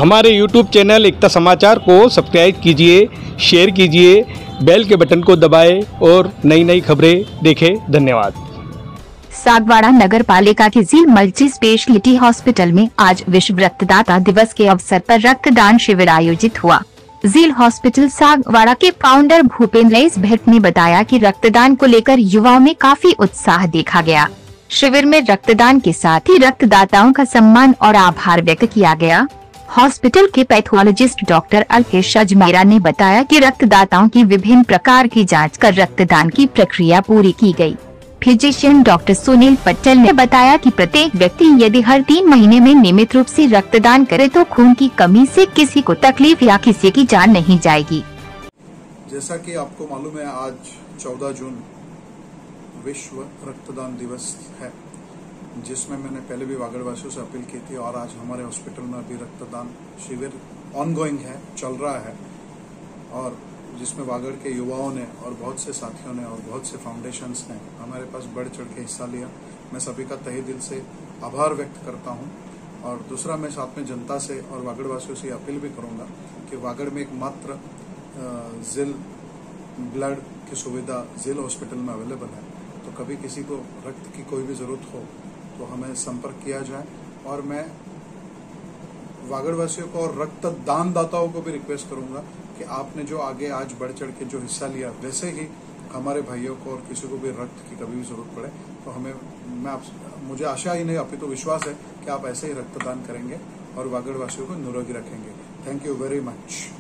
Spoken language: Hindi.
हमारे YouTube चैनल एकता समाचार को सब्सक्राइब कीजिए, शेयर कीजिए, बेल के बटन को दबाएं और नई नई खबरें देखें। धन्यवाद। सागवाड़ा नगर पालिका के झील मल्टी स्पेशलिटी हॉस्पिटल में आज विश्व रक्तदाता दिवस के अवसर पर रक्तदान शिविर आयोजित हुआ। झील हॉस्पिटल सागवाड़ा के फाउंडर भूपेंद्र भट्ट ने बताया कि रक्तदान को लेकर युवाओं में काफी उत्साह देखा गया। शिविर में रक्तदान के साथ ही रक्तदाताओं का सम्मान और आभार व्यक्त किया गया। हॉस्पिटल के पैथोलॉजिस्ट डॉक्टर अल्केश अजमेरा ने बताया कि रक्तदाताओं की विभिन्न प्रकार की जांच कर रक्तदान की प्रक्रिया पूरी की गई। फिजिशियन डॉक्टर सुनील पटेल ने बताया कि प्रत्येक व्यक्ति यदि हर 3 महीने में नियमित रूप से रक्तदान करे तो खून की कमी से किसी को तकलीफ या किसी की जान नहीं जाएगी। जैसा कि आपको मालूम है, आज 14 जून विश्व रक्तदान दिवस है, जिसमें मैंने पहले भी वागड़वासियों से अपील की थी और आज हमारे हॉस्पिटल में अभी रक्तदान शिविर ऑनगोइंग है, चल रहा है, और जिसमें वागड़ के युवाओं ने और बहुत से साथियों ने और बहुत से फाउंडेशंस ने हमारे पास बढ़ चढ़ के हिस्सा लिया। मैं सभी का तहे दिल से आभार व्यक्त करता हूं। और दूसरा, मैं साथ में जनता से और वागड़वासियों से अपील भी करूंगा कि वागड़ में एकमात्र झील ब्लड की सुविधा झील हॉस्पिटल में अवेलेबल है, तो कभी किसी को रक्त की कोई भी जरूरत हो तो हमें संपर्क किया जाए। और मैं वागड़वासियों को और रक्तदान दाताओं को भी रिक्वेस्ट करूंगा कि आपने जो आगे आज बढ़ चढ़ के जो हिस्सा लिया, वैसे ही हमारे भाइयों को और किसी को भी रक्त की कभी भी जरूरत पड़े तो मुझे आशा ही नहीं अपितु विश्वास है कि आप ऐसे ही रक्तदान करेंगे और वागड़वासियों को निरोगी रखेंगे। Thank you very much.